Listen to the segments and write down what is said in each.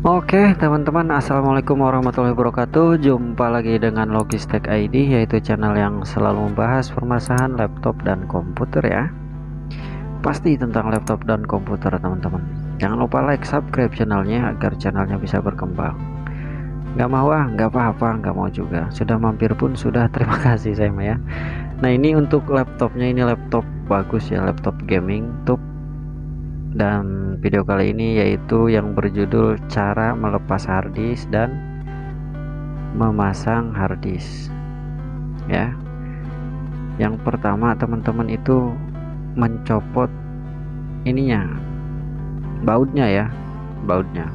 Oke teman-teman, assalamualaikum warahmatullahi wabarakatuh. Jumpa lagi dengan Logistek ID, yaitu channel yang selalu membahas permasalahan laptop dan komputer ya. Pasti tentang laptop dan komputer teman-teman. Jangan lupa like, subscribe channelnya agar channelnya bisa berkembang. Nggak mau nggak apa-apa, nggak mau juga. Sudah mampir pun sudah, terima kasih saya ya. Nah ini untuk laptopnya, ini laptop bagus ya, laptop gaming tuh. Dan video kali ini yaitu yang berjudul cara melepas harddisk dan memasang harddisk ya. Yang pertama teman-teman itu mencopot ininya, bautnya ya, bautnya.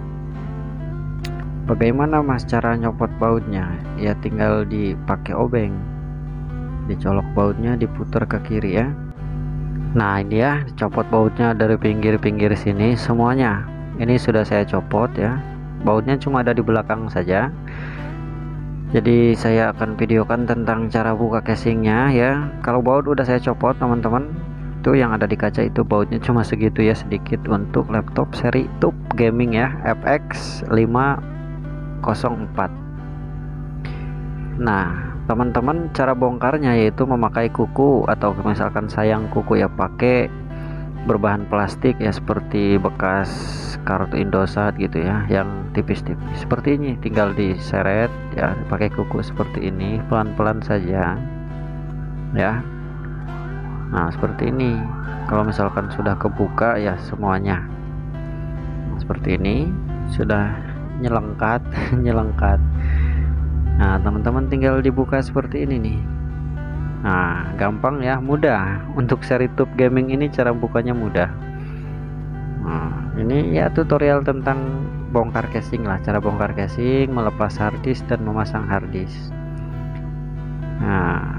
Bagaimana mas cara nyopot bautnya? Ya tinggal dipakai obeng, dicolok bautnya, diputar ke kiri ya. Nah ini ya, copot bautnya dari pinggir-pinggir sini semuanya. Ini sudah saya copot ya. Bautnya cuma ada di belakang saja. Jadi saya akan videokan tentang cara buka casingnya ya. Kalau baut udah saya copot teman-teman, itu yang ada di kaca itu bautnya cuma segitu ya, sedikit untuk laptop seri TUF gaming ya, FX 504. Nah teman-teman, cara bongkarnya yaitu memakai kuku, atau misalkan sayang kuku ya pakai berbahan plastik ya, seperti bekas kartu Indosat gitu ya, yang tipis-tipis seperti ini. Tinggal diseret ya pakai kuku seperti ini, pelan-pelan saja ya. Nah seperti ini. Kalau misalkan sudah kebuka ya semuanya, nah, seperti ini sudah nyelengkat nyelengkat. Nah teman-teman tinggal dibuka seperti ini nih. Nah gampang ya, mudah. Untuk seri TUF gaming ini cara bukanya mudah. Nah ini ya tutorial tentang bongkar casing lah, cara bongkar casing, melepas harddisk dan memasang harddisk. Nah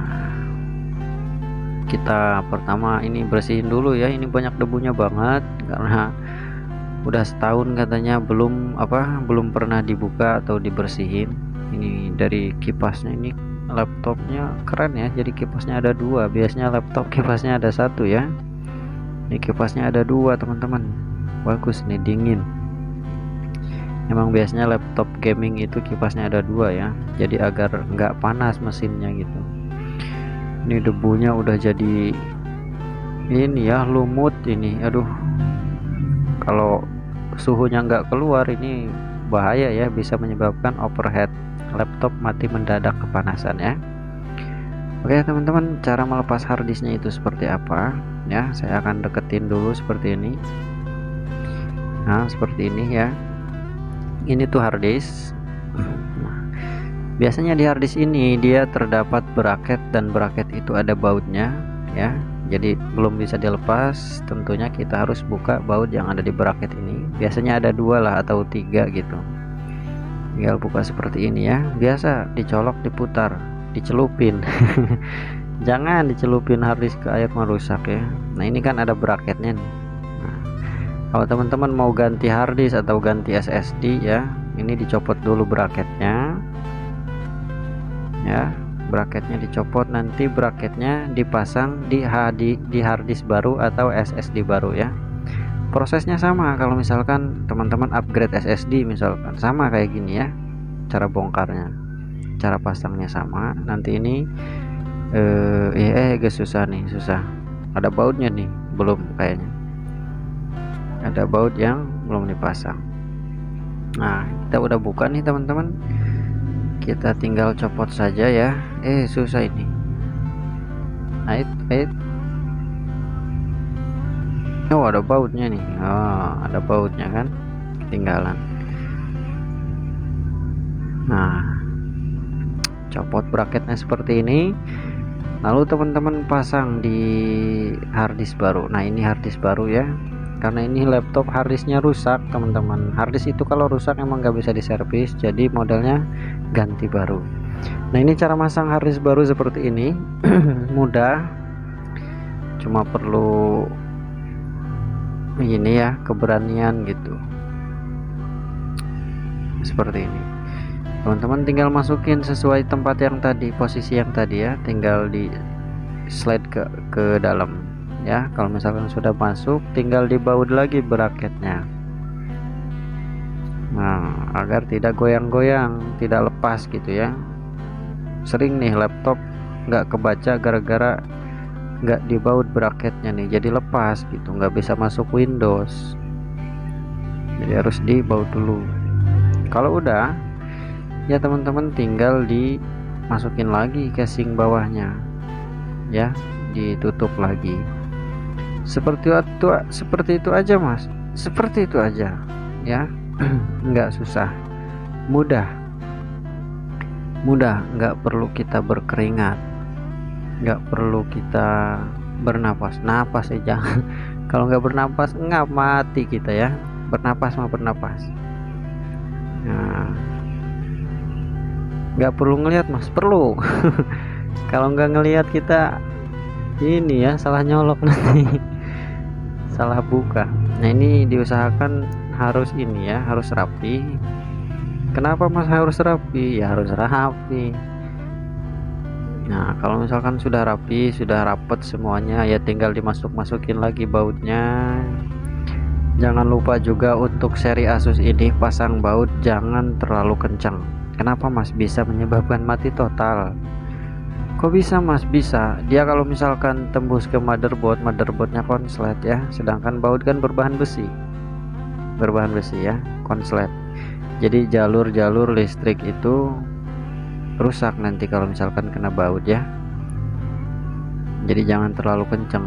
kita pertama ini bersihin dulu ya, ini banyak debunya banget karena udah setahun katanya belum pernah dibuka atau dibersihin. Ini dari kipasnya, ini laptopnya keren ya, jadi kipasnya ada dua. Biasanya laptop kipasnya ada satu ya, ini kipasnya ada dua teman-teman. Bagus nih, dingin. Emang biasanya laptop gaming itu kipasnya ada dua ya, jadi agar nggak panas mesinnya gitu. Ini debunya udah jadi ini ya, lumut ini. Aduh, kalau suhunya nggak keluar ini bahaya ya, bisa menyebabkan overheat laptop mati mendadak kepanasan ya. Oke teman-teman, cara melepas harddisknya itu seperti apa ya, saya akan deketin dulu seperti ini. Nah seperti ini ya, ini tuh harddisk. Nah, biasanya di harddisk ini dia terdapat bracket, dan bracket itu ada bautnya ya, jadi belum bisa dilepas. Tentunya kita harus buka baut yang ada di bracket ini. Biasanya ada dua lah atau tiga gitu. Tinggal buka seperti ini ya, biasa dicolok, diputar, dicelupin. Jangan dicelupin harddisk ke air, merusak ya. Nah ini kan ada bracketnya nih. Nah, kalau teman-teman mau ganti harddisk atau ganti SSD ya, ini dicopot dulu bracketnya ya. Bracketnya dicopot, nanti bracketnya dipasang di harddisk baru atau SSD baru ya. Prosesnya sama kalau misalkan teman-teman upgrade SSD misalkan, sama kayak gini ya. Cara bongkarnya, cara pasangnya sama. Nanti ini agak susah nih, susah. Ada bautnya nih, belum kayaknya. Ada baut yang belum dipasang. Nah kita udah buka nih teman-teman, kita tinggal copot saja ya. Susah ini. Ait. Oh ada bautnya nih. Oh ada bautnya kan, ketinggalan. Nah copot bracketnya seperti ini, lalu teman-teman pasang di harddisk baru. Nah ini harddisk baru ya, karena ini laptop harddisknya rusak teman-teman. Harddisk itu kalau rusak emang nggak bisa diservis, jadi modelnya ganti baru. Nah ini cara masang harddisk baru seperti ini. Mudah, cuma perlu ini ya, keberanian gitu. Seperti ini teman-teman, tinggal masukin sesuai tempat yang tadi, posisi yang tadi ya, tinggal di slide ke dalam ya. Kalau misalkan sudah masuk, tinggal dibaut lagi bracketnya. Nah, agar tidak goyang-goyang, tidak lepas gitu ya. Sering nih laptop nggak kebaca gara-gara nggak dibaut bracketnya nih, jadi lepas gitu, nggak bisa masuk Windows. Jadi harus dibaut dulu. Kalau udah ya teman-teman tinggal dimasukin lagi casing bawahnya ya, ditutup lagi. Seperti itu aja Mas, seperti itu aja ya. Nggak susah, mudah, nggak perlu kita berkeringat, nggak perlu kita bernapas aja. Kalau nggak bernapas nggak mati kita ya. Bernapas mah bernapas. Nah, nggak perlu ngelihat Mas, perlu. Kalau nggak ngelihat kita ini ya salah nyolok nanti. Salah buka. Nah, ini diusahakan harus ini ya, harus rapi. Kenapa Mas harus rapi? Ya harus rapi. Nah, kalau misalkan sudah rapi, sudah rapet semuanya, ya tinggal dimasuk-masukin lagi bautnya. Jangan lupa juga untuk seri Asus ini pasang baut jangan terlalu kencang. Kenapa Mas? Bisa menyebabkan mati total. Kok bisa Mas? Bisa. Dia kalau misalkan tembus ke motherboardnya konslet ya, sedangkan baut kan berbahan besi ya, konslet. Jadi jalur-jalur listrik itu rusak nanti kalau misalkan kena baut ya. Jadi jangan terlalu kencang.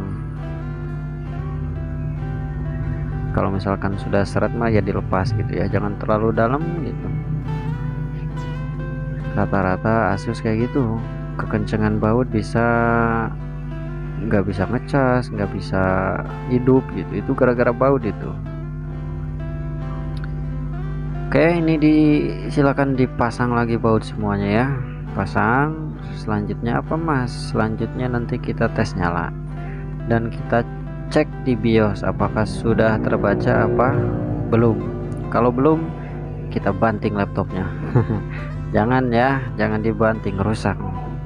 Kalau misalkan sudah seret mah ya dilepas gitu ya, jangan terlalu dalam gitu. Rata-rata Asus kayak gitu, kekencangan baut bisa nggak bisa ngecas, nggak bisa hidup gitu, itu gara-gara baut itu. Oke, ini silakan dipasang lagi baut semuanya ya, pasang. Selanjutnya apa Mas? Selanjutnya nanti kita tes nyala dan kita cek di BIOS apakah sudah terbaca apa belum. Kalau belum, kita banting laptopnya. Jangan ya, jangan dibanting, rusak.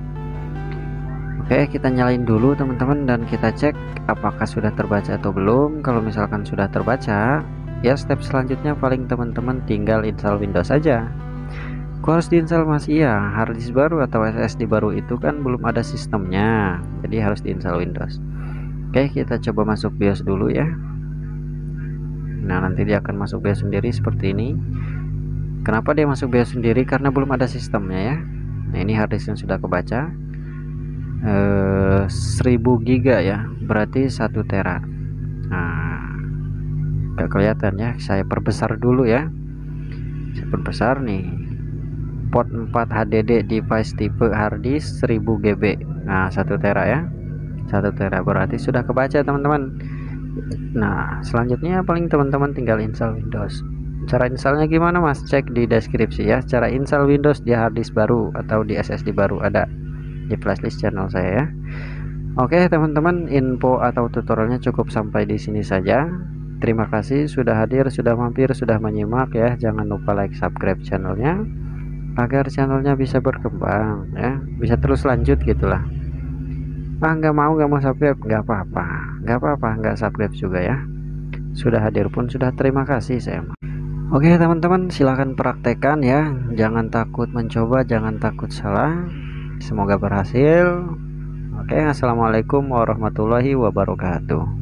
Oke, kita nyalain dulu teman-teman dan kita cek apakah sudah terbaca atau belum. Kalau misalkan sudah terbaca, ya step selanjutnya paling teman-teman tinggal install Windows saja. Kok harus diinstal Mas? Iya, harddisk baru atau SSD baru itu kan belum ada sistemnya, jadi harus diinstal Windows. Oke, kita coba masuk BIOS dulu ya. Nah, nanti dia akan masuk BIOS sendiri seperti ini. Kenapa dia masuk BIOS sendiri? Karena belum ada sistemnya ya. Nah, ini harddisk yang sudah kebaca 1000 GB ya, berarti 1 tera. Nah, gak kelihatan ya, saya perbesar dulu ya. Saya perbesar nih, port 4 HDD device tipe harddisk 1000 GB. Nah, 1 tera ya, 1 tera berarti sudah kebaca teman-teman. Nah, selanjutnya paling teman-teman tinggal install Windows. Cara installnya gimana Mas? Cek di deskripsi ya, cara install Windows di harddisk baru atau di SSD baru, ada di flashdisk channel saya ya. Oke teman-teman, info atau tutorialnya cukup sampai di sini saja. Terima kasih sudah hadir, sudah mampir, sudah menyimak ya. Jangan lupa like, subscribe channelnya agar channelnya bisa berkembang ya, bisa terus lanjut gitulah. Nggak mau subscribe, nggak apa-apa, nggak subscribe juga ya. Sudah hadir pun sudah terima kasih saya. Oke teman-teman, silahkan praktekkan ya, jangan takut mencoba, jangan takut salah. Semoga berhasil. Oke, assalamualaikum warahmatullahi wabarakatuh.